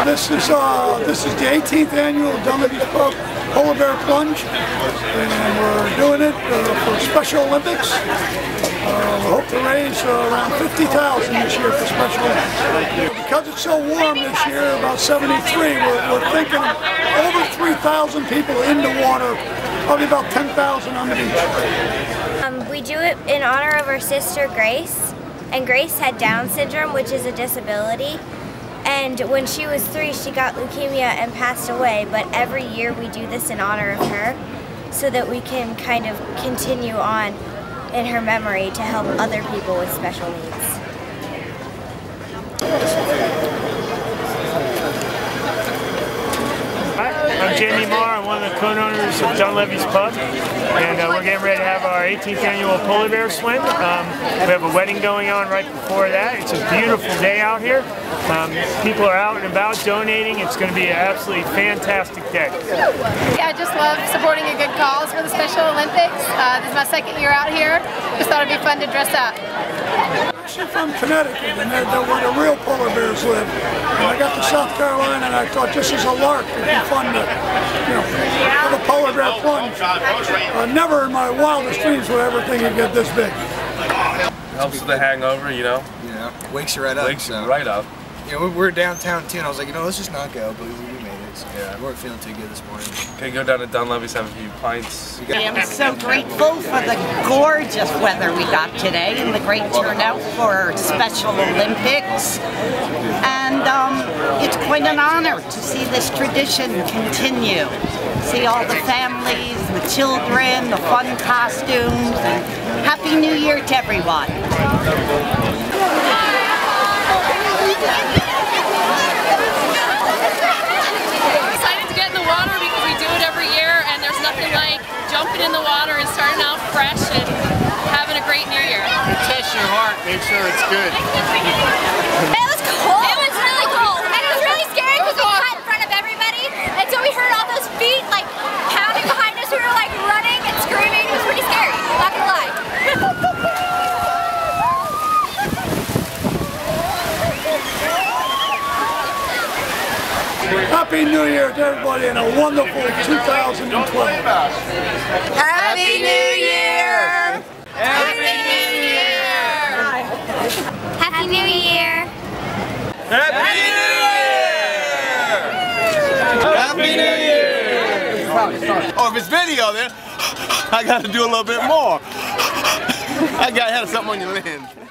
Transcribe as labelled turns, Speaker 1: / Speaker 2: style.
Speaker 1: This is the 18th annual Dunleavy Polar Bear Plunge, and we're doing it for Special Olympics. We hope to raise around $50,000 this year for Special Olympics. Because it's so warm this year, about 73, we're thinking of over 3,000 people in the water, probably about 10,000 on the beach.
Speaker 2: We do it in honor of our sister Grace, and Grace had Down syndrome, which is a disability. And when she was 3, she got leukemia and passed away, but every year we do this in honor of her so that we can kind of continue on in her memory to help other people with special needs.
Speaker 3: I'm Jamie Marr. I'm one of the co-owners of Dunleavy's Pub, and we're getting ready to have our 18th annual Polar Bear Swim. We have a wedding going on right before that. It's a beautiful day out here. People are out and about donating. It's going to be an absolutely fantastic day.
Speaker 4: Yeah, I just love supporting a good cause for the Special Olympics. This is my 2nd year out here. Just thought it'd be fun to dress up.
Speaker 1: I'm from Connecticut, and they're where the real polar bears live. And I got to South Carolina, and I thought this is a lark. It'd be fun to, have a polar bear plunge. Never in my wildest dreams would I ever think it'd get this big.
Speaker 5: Helps with the hangover,
Speaker 6: Yeah, wakes you right up.
Speaker 5: Wakes you right up.
Speaker 6: We're downtown too, and I was like, let's just not go, but we made it. So yeah, we weren't feeling too good this morning.
Speaker 5: Okay, go down to Dunleavy's, have a few pints.
Speaker 7: I am so grateful for the gorgeous weather we got today and the great turnout for Special Olympics. And it's quite an honor to see this tradition continue. See all the families, the children, the fun costumes, and Happy New Year to everyone.
Speaker 8: Excited to get in the water because we do it every year, and there's nothing like jumping in the water and starting out fresh and having a great New Year.
Speaker 3: Test your heart, make sure it's good.
Speaker 2: It was cold. It was really cold. And it was really scary because we cut in front of everybody, and so we heard all those feet like pounding behind us. We were like running and screaming. It was pretty scary, not gonna lie.
Speaker 1: Happy New Year to everybody and a wonderful 2012.
Speaker 7: Happy New Year!
Speaker 8: Happy New Year!
Speaker 2: Happy New Year!
Speaker 5: Happy New Year! Happy New Year!
Speaker 6: Oh, if it's video, then I got to do a little bit more. I got to have something on your lens.